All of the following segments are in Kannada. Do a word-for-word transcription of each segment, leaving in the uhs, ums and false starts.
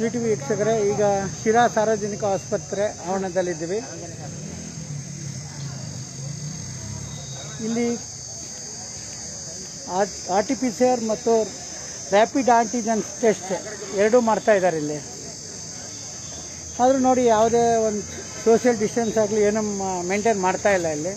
ಸಿ ಟಿ ವಿ ವೀಕ್ಷಕರೇ, ಈಗ ಶಿರಾ ಸಾರ್ವಜನಿಕ ಆಸ್ಪತ್ರೆ ಆವರಣದಲ್ಲಿದ್ದೀವಿ. ಇಲ್ಲಿ R T P C R ಮತ್ತು ರ್ಯಾಪಿಡ್ ಆಂಟಿಜನ್ ಟೆಸ್ಟ್ ಎರಡೂ ಮಾಡ್ತಾ ಇದ್ದಾರೆ ಇಲ್ಲಿ. ಆದರೂ ನೋಡಿ, ಯಾವುದೇ ಒಂದು ಸೋಷಿಯಲ್ ಡಿಸ್ಟೆನ್ಸ್ ಆಗಲಿ ಏನೂ ಮೇಂಟೈನ್ ಮಾಡ್ತಾ ಇಲ್ಲ ಇಲ್ಲಿ.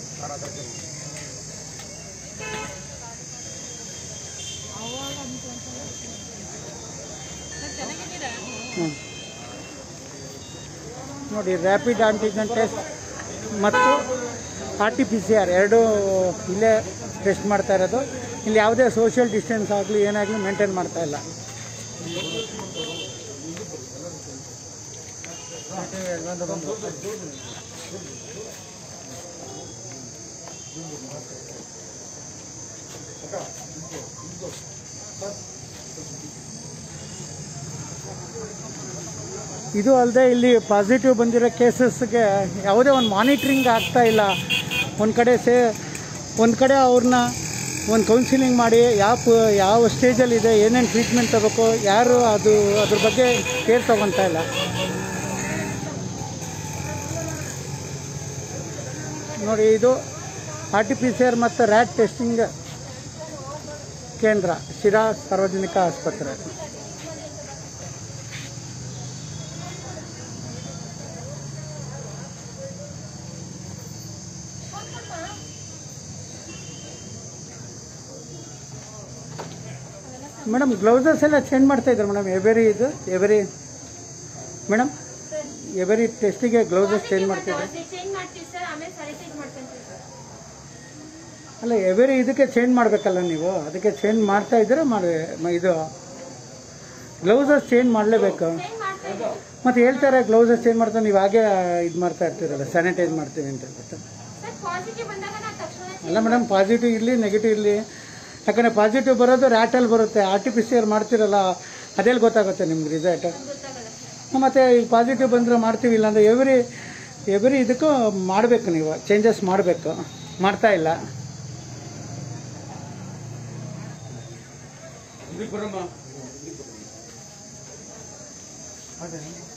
ನೋಡಿ, ರ್ಯಾಪಿಡ್ ಆಂಟಿಜನ್ ಟೆಸ್ಟ್ ಮತ್ತು R T P C R ಎರಡೂ ಇಲ್ಲೇ ಟೆಸ್ಟ್ ಮಾಡ್ತಾ ಇರೋದು. ಇಲ್ಲಿ ಯಾವುದೇ ಸೋಷಿಯಲ್ ಡಿಸ್ಟೆನ್ಸ್ ಆಗಲಿ ಏನಾಗಲಿ ಮೇಂಟೈನ್ ಮಾಡ್ತಾ ಇಲ್ಲ. ಇದು ಅಲ್ಲದೆ ಇಲ್ಲಿ ಪಾಸಿಟಿವ್ ಬಂದಿರೋ ಕೇಸಸ್ಗೆ ಯಾವುದೇ ಒಂದು ಮಾನಿಟ್ರಿಂಗ್ ಆಗ್ತಾ ಇಲ್ಲ. ಒಂದು ಕಡೆ ಸೇ ಒಂದು ಕಡೆ ಅವ್ರನ್ನ ಒಂದು ಕೌನ್ಸಿಲಿಂಗ್ ಮಾಡಿ ಯಾವ ಯಾವ ಸ್ಟೇಜಲ್ಲಿದೆ, ಏನೇನು ಟ್ರೀಟ್ಮೆಂಟ್ ತಗೋಬೇಕು, ಯಾರು ಅದು ಅದ್ರ ಬಗ್ಗೆ ಕೇರ್ ತಗೊತಾ ಇಲ್ಲ. ನೋಡಿ, ಇದು R T P C R ಮತ್ತು ರ್ಯಾಟ್ ಟೆಸ್ಟಿಂಗ್ ಕೇಂದ್ರ, ಶಿರಾ ಸಾರ್ವಜನಿಕ ಆಸ್ಪತ್ರೆ. ಮೇಡಮ್, ಗ್ಲೌಸಸ್ ಎಲ್ಲ ಚೇಂಜ್ ಮಾಡ್ತಾ ಇದ್ದಾರೆ ಮೇಡಮ್. ಎವರಿ ಇದು ಎವರಿ ಮೇಡಮ್ ಎವರಿ ಟೆಸ್ಟಿಗೆ ಗ್ಲೌಸಸ್ ಚೇಂಜ್ ಮಾಡ್ತಿದ್ದಾರೆ. ಅಲ್ಲ, ಎವರಿ ಇದಕ್ಕೆ ಚೇಂಜ್ ಮಾಡಬೇಕಲ್ಲ ನೀವು, ಅದಕ್ಕೆ ಚೇಂಜ್ ಮಾಡ್ತಾ ಇದ್ದೀರಾ? ಮಾಡಿ ಇದು ಗ್ಲೌಸಸ್ ಚೇಂಜ್ ಮಾಡಲೇಬೇಕು. ಮತ್ತು ಹೇಳ್ತಾರೆ ಗ್ಲೌಸಸ್ ಚೇಂಜ್ ಮಾಡ್ತಾರೆ, ನೀವು ಹಾಗೆ ಇದು ಮಾಡ್ತಾ ಇರ್ತೀರಲ್ಲ, ಸ್ಯಾನಿಟೈಸ್ ಮಾಡ್ತೀವಿ ಅಂತ ಹೇಳ್ಬಿಟ್ಟು. ಅಲ್ಲ ಮೇಡಮ್, ಪಾಸಿಟಿವ್ ಇರಲಿ ನೆಗೆಟಿವ್ ಇರಲಿ, ಯಾಕಂದರೆ ಪಾಸಿಟಿವ್ ಬರೋದು ರ್ಯಾಟಲ್ಲಿ ಬರುತ್ತೆ. R T P C R ಮಾಡ್ತಿರಲ್ಲ, ಅದೆಲ್ಲಿ ಗೊತ್ತಾಗುತ್ತೆ ನಿಮ್ಗೆ ರಿಸಲ್ಟ್? ಮತ್ತು ಈಗ ಪಾಸಿಟಿವ್ ಬಂದರೆ ಮಾಡ್ತೀವಿ, ಇಲ್ಲಾಂದರೆ ಎವ್ರಿ ಎವ್ರಿ ಇದಕ್ಕೂ ಮಾಡಬೇಕು, ನೀವು ಚೇಂಜಸ್ ಮಾಡಬೇಕು, ಮಾಡ್ತಾ ಇಲ್ಲ. ಅದೇ